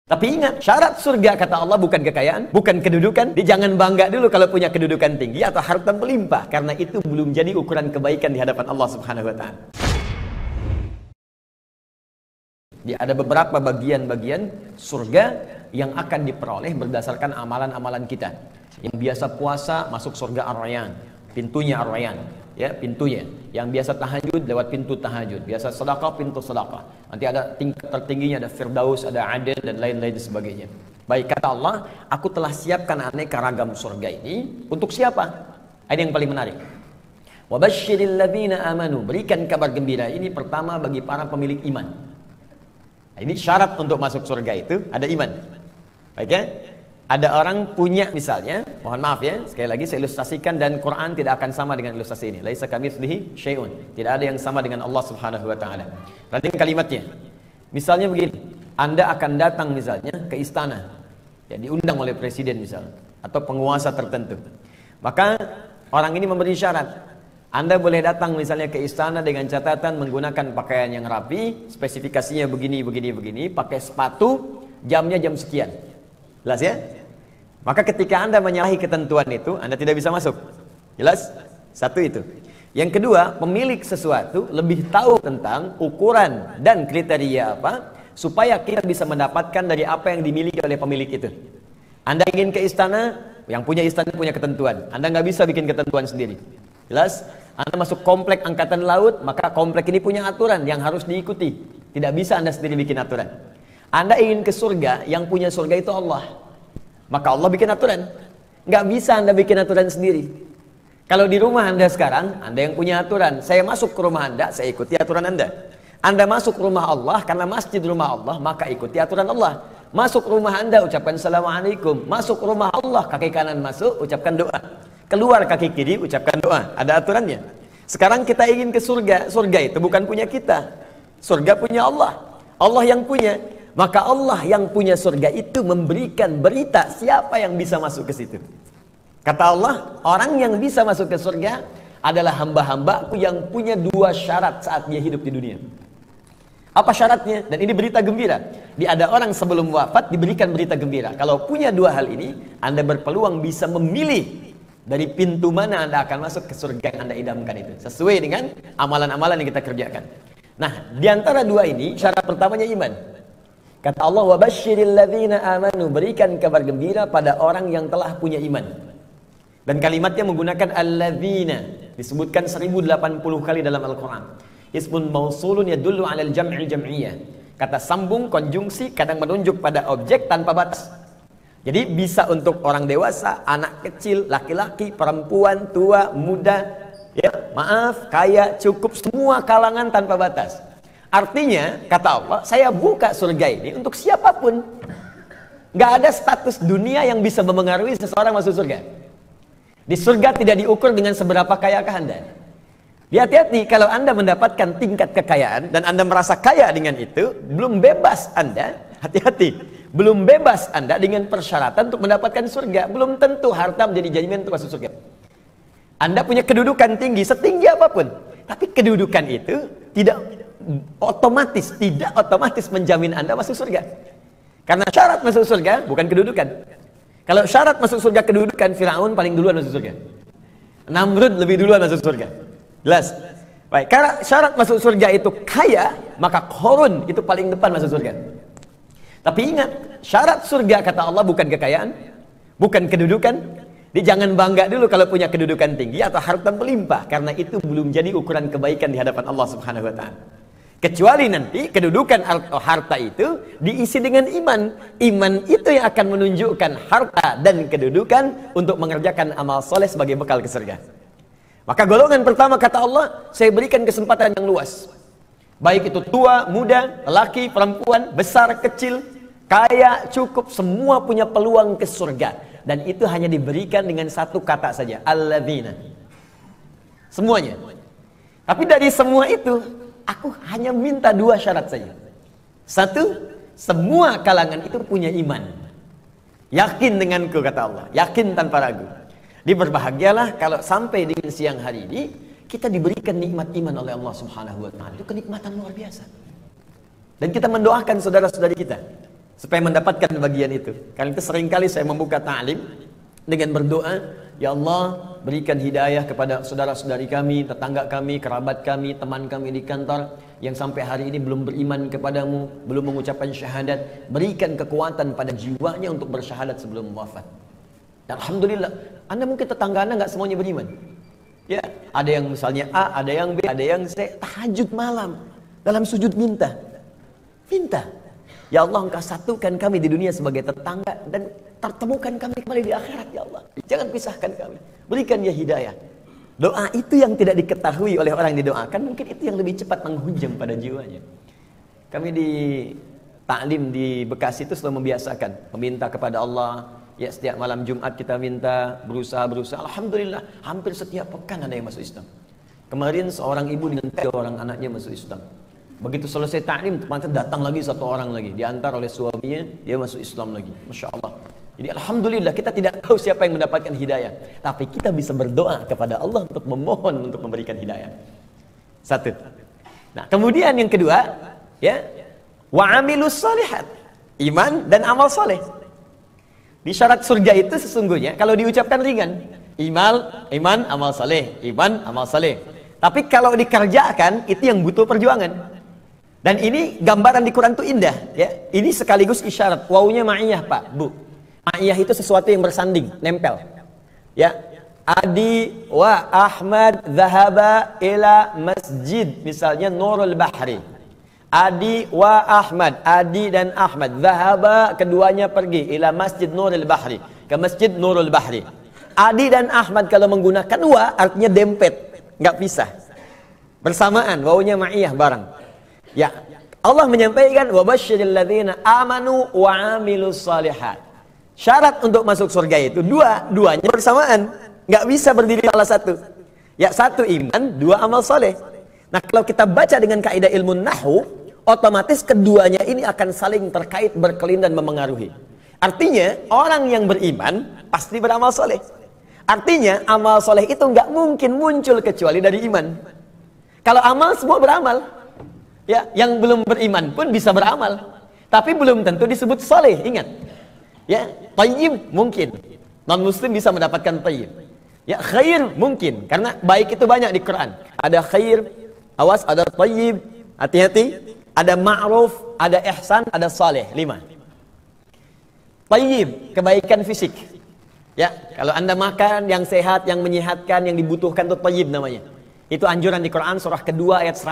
Tapi ingat, syarat surga kata Allah bukan kekayaan, bukan kedudukan. Jangan bangga dulu kalau punya kedudukan tinggi atau harta melimpah, karena itu belum jadi ukuran kebaikan di hadapan Allah Subhanahu wa taala. Ada beberapa bagian-bagian surga yang akan diperoleh berdasarkan amalan-amalan kita. Yang biasa puasa masuk surga Ar-Rayyan, pintunya Ar-Rayyan, ya, pintunya. Yang biasa tahajud lewat pintu tahajud, biasa sedekah pintu sedekah. Nanti ada tingkat tertingginya, ada Firdaus, ada Aden dan lain-lain sebagainya. Baik, kata Allah, aku telah siapkan aneka ragam surga ini untuk siapa? Ini yang paling menarik. Wa basyiril ladzina amanu, berikan kabar gembira ini pertama bagi para pemilik iman. Ini syarat untuk masuk surga itu ada iman. Baik ya? Ada orang punya misalnya, mohon maaf ya, sekali lagi saya ilustrasikan, dan Quran tidak akan sama dengan ilustrasi ini. Laisa kamitslihi syai'un. Tidak ada yang sama dengan Allah Subhanahu wa taala. Perhatikan kalimatnya. Misalnya begini, Anda akan datang misalnya ke istana. Ya, diundang oleh presiden misalnya atau penguasa tertentu. Maka orang ini memberi syarat. Anda boleh datang misalnya ke istana dengan catatan menggunakan pakaian yang rapi, spesifikasinya begini, pakai sepatu, jamnya jam sekian. Jelas ya? Maka ketika Anda menyalahi ketentuan itu, Anda tidak bisa masuk. Jelas? Satu itu. Yang kedua, pemilik sesuatu lebih tahu tentang ukuran dan kriteria apa, supaya kita bisa mendapatkan dari apa yang dimiliki oleh pemilik itu. Anda ingin ke istana, yang punya istana punya ketentuan. Anda nggak bisa bikin ketentuan sendiri. Jelas? Anda masuk komplek angkatan laut, maka komplek ini punya aturan yang harus diikuti. Tidak bisa Anda sendiri bikin aturan. Anda ingin ke surga, yang punya surga itu Allah. Maka Allah bikin aturan. Nggak bisa Anda bikin aturan sendiri. Kalau di rumah Anda sekarang, Anda yang punya aturan. Saya masuk ke rumah Anda, saya ikuti aturan Anda. Anda masuk ke rumah Allah, karena masjid rumah Allah, maka ikuti aturan Allah. Masuk rumah Anda, ucapkan Assalamualaikum. Masuk rumah Allah, kaki kanan masuk, ucapkan doa. Keluar kaki kiri, ucapkan doa. Ada aturannya. Sekarang kita ingin ke surga. Surga itu bukan punya kita. Surga punya Allah. Allah yang punya. Maka Allah yang punya surga itu memberikan berita siapa yang bisa masuk ke situ. Kata Allah, orang yang bisa masuk ke surga adalah hamba-hambaku yang punya dua syarat saat dia hidup di dunia. Apa syaratnya? Dan ini berita gembira. Ada orang sebelum wafat diberikan berita gembira. Kalau punya dua hal ini, Anda berpeluang bisa memilih dari pintu mana Anda akan masuk ke surga yang Anda idamkan itu, sesuai dengan amalan-amalan yang kita kerjakan. Nah, di antara dua ini, syarat pertamanya iman. Kata Allah, wa basyiril ladzina amanu, berikan kabar gembira pada orang yang telah punya iman. Dan kalimatnya menggunakan alladzina, disebutkan 1080 kali dalam Al-Quran. Ismun mausulun yadullu alal jam'il jam'iyah. Kata sambung, konjungsi, kadang menunjuk pada objek tanpa batas. Jadi bisa untuk orang dewasa, anak kecil, laki-laki, perempuan, tua, muda, ya, maaf, kaya, cukup, semua kalangan tanpa batas. Artinya, kata Allah, saya buka surga ini untuk siapapun. Nggak ada status dunia yang bisa memengaruhi seseorang masuk surga. Di surga tidak diukur dengan seberapa kayakah Anda. Hati-hati kalau Anda mendapatkan tingkat kekayaan dan Anda merasa kaya dengan itu, belum bebas Anda, hati-hati. Belum bebas Anda dengan persyaratan untuk mendapatkan surga. Belum tentu harta menjadi jaminan untuk masuk surga. Anda punya kedudukan tinggi, setinggi apapun. Tapi kedudukan itu tidak otomatis menjamin Anda masuk surga. Karena syarat masuk surga bukan kedudukan. Kalau syarat masuk surga kedudukan, Firaun paling duluan masuk surga. Namrud lebih duluan masuk surga. Jelas? Baik, karena syarat masuk surga itu kaya, maka Qarun itu paling depan masuk surga. Tapi ingat, syarat surga kata Allah bukan kekayaan, bukan kedudukan. Jangan bangga dulu kalau punya kedudukan tinggi atau harta melimpah, karena itu belum jadi ukuran kebaikan di hadapan Allah Subhanahu wa taala. Kecuali nanti kedudukan atau harta itu diisi dengan iman. Iman itu yang akan menunjukkan harta dan kedudukan untuk mengerjakan amal soleh sebagai bekal ke surga. Maka golongan pertama kata Allah, saya berikan kesempatan yang luas. Baik itu tua, muda, laki, perempuan, besar, kecil, kaya, cukup, semua punya peluang ke surga. Dan itu hanya diberikan dengan satu kata saja, alladzina. Semuanya. Tapi dari semua itu, aku hanya minta dua syarat saja. Satu, semua kalangan itu punya iman. Yakin denganku, kata Allah. Yakin tanpa ragu. Berbahagialah kalau sampai di siang hari ini, kita diberikan nikmat iman oleh Allah Subhanahu wa taala. Itu kenikmatan luar biasa. Dan kita mendoakan saudara-saudari kita. supaya mendapatkan bagian itu. Karena itu seringkali saya membuka ta'lim dengan berdoa, ya Allah, berikan hidayah kepada saudara-saudari kami, tetangga kami, kerabat kami, teman kami di kantor yang sampai hari ini belum beriman kepadamu, belum mengucapkan syahadat. Berikan kekuatan pada jiwanya untuk bersyahadat sebelum wafat. Dan alhamdulillah, Anda mungkin tetangga Anda nggak semuanya beriman. Ya, ada yang misalnya A, ada yang B, ada yang C, tahajud malam dalam sujud minta. Ya Allah, Engkau satukan kami di dunia sebagai tetangga dan pertemukan kami kembali di akhirat, ya Allah. Jangan pisahkan kami. Berikan ya hidayah. Doa itu yang tidak diketahui oleh orang yang didoakan, mungkin itu yang lebih cepat menghujam pada jiwanya. Kami di taklim di Bekasi itu selalu membiasakan meminta kepada Allah. Ya, setiap malam Jumat kita minta, berusaha. Alhamdulillah, hampir setiap pekan ada yang masuk Islam. Kemarin seorang ibu dengan 3 orang anaknya masuk Islam. Begitu selesai taklim, teman-teman datang lagi 1 orang lagi, diantar oleh suaminya, dia masuk Islam lagi. Masya Allah. Jadi alhamdulillah, kita tidak tahu siapa yang mendapatkan hidayah, tapi kita bisa berdoa kepada Allah untuk memohon untuk memberikan hidayah. 1. Nah, kemudian yang kedua, ya, wa amilus shalihat, iman dan amal soleh. Di syarat surga itu sesungguhnya kalau diucapkan ringan, iman, amal soleh, iman, amal soleh. Tapi kalau dikerjakan itu yang butuh perjuangan. Dan ini gambaran di Quran itu indah, ya. Ini sekaligus isyarat. Wawunya ma'iyah, Pak, Bu. Ma'iyah itu sesuatu yang bersanding, nempel. Ya. Adi wa Ahmad zahaba ila masjid, misalnya Nurul Bahri. Adi wa Ahmad, Adi dan Ahmad, zahaba, keduanya pergi ila Masjid Nurul Bahri, ke Masjid Nurul Bahri. Adi dan Ahmad kalau menggunakan wa artinya dempet, nggak pisah. Bersamaan, wawunya ma'iyah bareng. Ya, Allah menyampaikan wa basyiril ladzina amanu wa amilus shalihat. Syarat untuk masuk surga itu duanya bersamaan, nggak bisa berdiri salah satu. Ya, 1 iman, 2 amal soleh. Nah, kalau kita baca dengan kaidah ilmu nahwu, otomatis keduanya ini akan saling terkait, berkelin dan memengaruhi. Artinya orang yang beriman pasti beramal soleh. Artinya amal soleh itu nggak mungkin muncul kecuali dari iman. Kalau amal semua beramal. Ya, yang belum beriman pun bisa beramal, tapi belum tentu disebut soleh. Ingat, ya, thayyib mungkin non muslim bisa mendapatkan thayyib. Ya, khair mungkin karena baik itu banyak di Quran. Ada khair, awas, ada thayyib, hati-hati. Ada ma'ruf, ada ihsan, ada saleh. 5. Thayyib, kebaikan fisik. Ya, kalau Anda makan yang sehat, yang menyehatkan, yang dibutuhkan itu thayyib namanya. Itu anjuran di Quran surah kedua ayat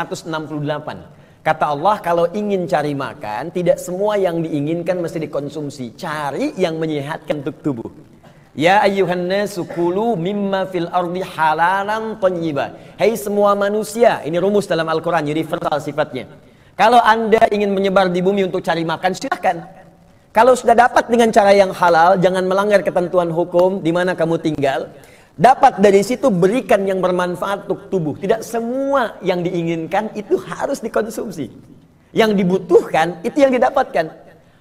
168. Kata Allah, kalau ingin cari makan, tidak semua yang diinginkan mesti dikonsumsi. Cari yang menyehatkan untuk tubuh. Ya ayyuhan nasu kulu mimma fil ardi halalan thayyiba. Hai semua manusia, ini rumus dalam Al-Quran, universal sifatnya. Kalau Anda ingin menyebar di bumi untuk cari makan, silakan. Kalau sudah dapat dengan cara yang halal, jangan melanggar ketentuan hukum di mana kamu tinggal. Dapat dari situ, berikan yang bermanfaat untuk tubuh. Tidak semua yang diinginkan itu harus dikonsumsi. Yang dibutuhkan itu yang didapatkan.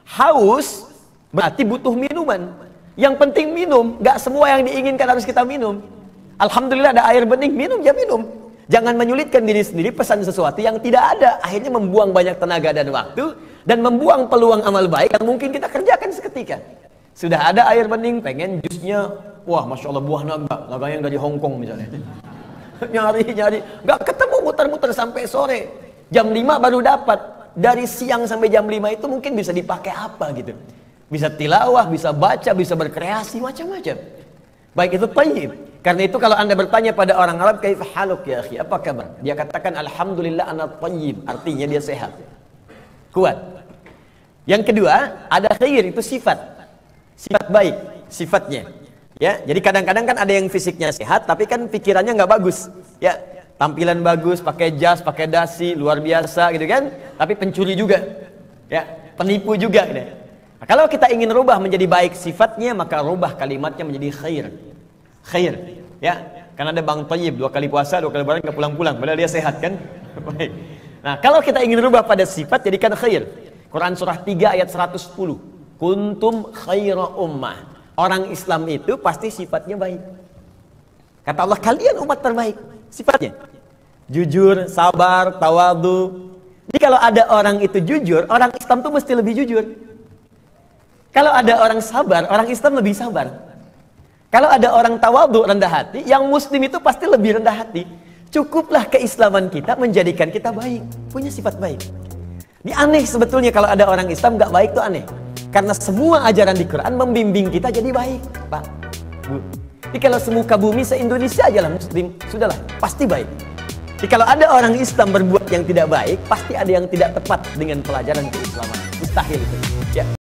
Haus berarti butuh minuman. Yang penting minum. Gak semua yang diinginkan harus kita minum. Alhamdulillah ada air bening, minum ya minum. Jangan menyulitkan diri sendiri pesan sesuatu yang tidak ada. Akhirnya membuang banyak tenaga dan waktu. Dan membuang peluang amal baik yang mungkin kita kerjakan seketika. Sudah ada air bening, pengen jusnya. Wah, Masya Allah, buah naga yang dari Hongkong misalnya. Nyari, nggak ketemu, muter-muter sampai sore. Jam 5 baru dapat. Dari siang sampai jam 5 itu mungkin bisa dipakai apa gitu. Bisa tilawah, bisa baca, bisa berkreasi, macam-macam. Baik itu thayyib. Karena itu kalau Anda bertanya pada orang Arab, kaif haluk ya akhi, apa kabar? Dia katakan, alhamdulillah ana thayyib. Artinya dia sehat. Kuat. Yang kedua, ada khair, itu sifat. Sifat baik, sifatnya. Ya, jadi kadang-kadang kan ada yang fisiknya sehat, tapi kan pikirannya nggak bagus. Ya, tampilan bagus, pakai jas, pakai dasi, luar biasa gitu kan. Tapi pencuri juga, ya, penipu juga. Gitu. Nah, kalau kita ingin rubah menjadi baik sifatnya, maka rubah kalimatnya menjadi khair. Khair, ya. Karena ada Bang Thayyib 2 kali puasa, 2 kali lebaran nggak pulang-pulang, padahal dia sehat kan. Baik. Nah, kalau kita ingin rubah pada sifat, jadikan khair. Quran surah 3 ayat 110. Kuntum khaira ummah. Orang Islam itu pasti sifatnya baik. Kata Allah, kalian umat terbaik. Sifatnya jujur, sabar, tawadu. Jadi kalau ada orang itu jujur, orang Islam itu mesti lebih jujur. Kalau ada orang sabar, orang Islam lebih sabar. Kalau ada orang tawadhu, rendah hati, yang muslim itu pasti lebih rendah hati. Cukuplah keislaman kita menjadikan kita baik, punya sifat baik. Ini aneh sebetulnya kalau ada orang Islam nggak baik, itu aneh. Karena semua ajaran di Quran membimbing kita jadi baik, Pak, Bu. Jadi kalau semuka bumi se-Indonesia aja lah muslim, sudahlah, pasti baik. Jadi kalau ada orang Islam berbuat yang tidak baik, pasti ada yang tidak tepat dengan pelajaran keislaman. Mustahil itu. Ya.